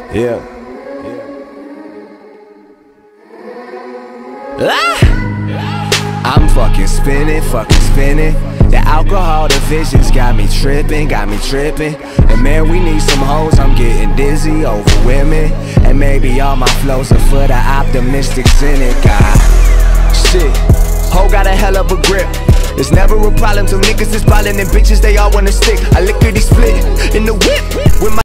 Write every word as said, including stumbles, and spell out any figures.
Yeah. Ah! I'm fucking spinning, fucking spinning. The alcohol, the visions got me tripping, got me tripping. And man, we need some hoes, I'm getting dizzy over women. And maybe all my flows are for the optimistic cynic. Ah, shit, hoe got a hell of a grip. It's never a problem till niggas is ballin' and bitches, they all wanna stick. I lickety split in the whip with my